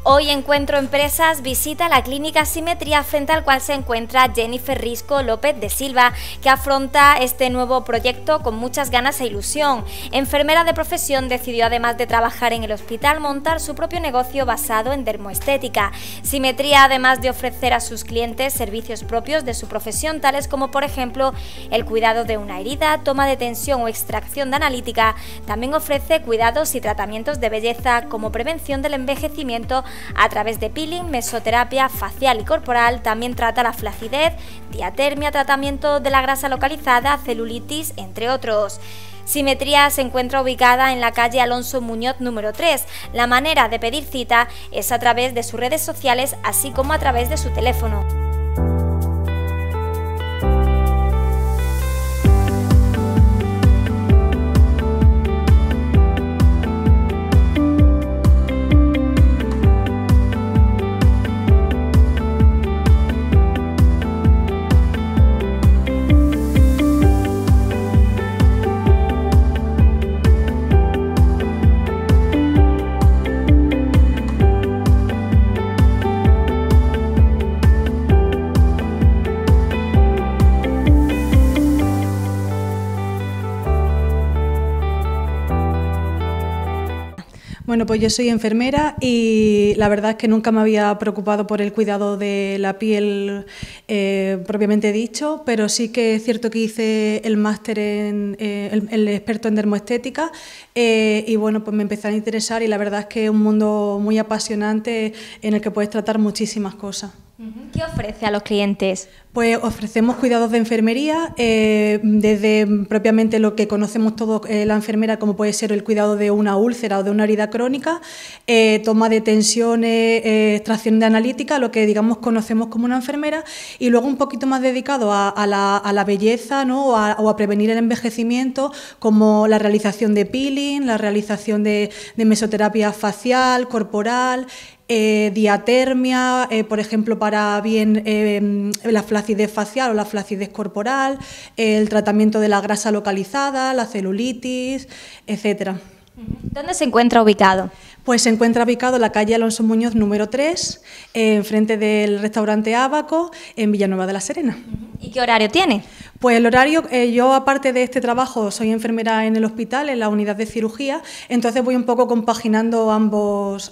Hoy Encuentro Empresas visita la clínica Simetría, frente al cual se encuentra Jennifer Risco López de Silva, que afronta este nuevo proyecto con muchas ganas e ilusión. Enfermera de profesión, decidió, además de trabajar en el hospital, montar su propio negocio basado en dermoestética. Simetría, además de ofrecer a sus clientes servicios propios de su profesión, tales como por ejemplo el cuidado de una herida, toma de tensión o extracción de analítica, también ofrece cuidados y tratamientos de belleza como prevención del envejecimiento a través de peeling, mesoterapia facial y corporal. También trata la flacidez, diatermia, tratamiento de la grasa localizada, celulitis, entre otros. Simetría se encuentra ubicada en la calle Alonso Muñoz número 3. La manera de pedir cita es a través de sus redes sociales, así como a través de su teléfono. Bueno, pues yo soy enfermera y la verdad es que nunca me había preocupado por el cuidado de la piel propiamente dicho, pero sí que es cierto que hice el máster en el experto en dermoestética y bueno, pues me empecé a interesar y la verdad es que es un mundo muy apasionante en el que puedes tratar muchísimas cosas. ¿Qué ofrece a los clientes? Pues ofrecemos cuidados de enfermería, desde propiamente lo que conocemos todos la enfermera, como puede ser el cuidado de una úlcera o de una herida crónica, toma de tensiones, extracción de analítica, lo que digamos conocemos como una enfermera, y luego un poquito más dedicado a la belleza, ¿no? o a prevenir el envejecimiento, como la realización de peeling, la realización de mesoterapia facial, corporal, diatermia, por ejemplo, para bien la flacidez facial o la flacidez corporal, el tratamiento de la grasa localizada, la celulitis, etcétera. ¿Dónde se encuentra ubicado? Pues se encuentra ubicado en la calle Alonso Muñoz número 3, enfrente del restaurante Ábaco, en Villanueva de la Serena. ¿Y qué horario tiene? Pues el horario, yo aparte de este trabajo soy enfermera en el hospital, en la unidad de cirugía, entonces voy un poco compaginando ambos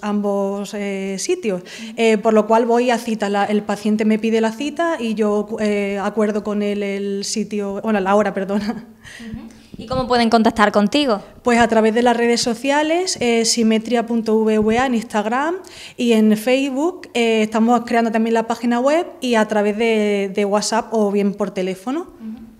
sitios, por lo cual voy a cita, el paciente me pide la cita y yo acuerdo con él el sitio, bueno, la hora, perdona. ¿Y cómo pueden contactar contigo? Pues a través de las redes sociales, simetria.vva en Instagram y en Facebook. Estamos creando también la página web y a través de WhatsApp o bien por teléfono.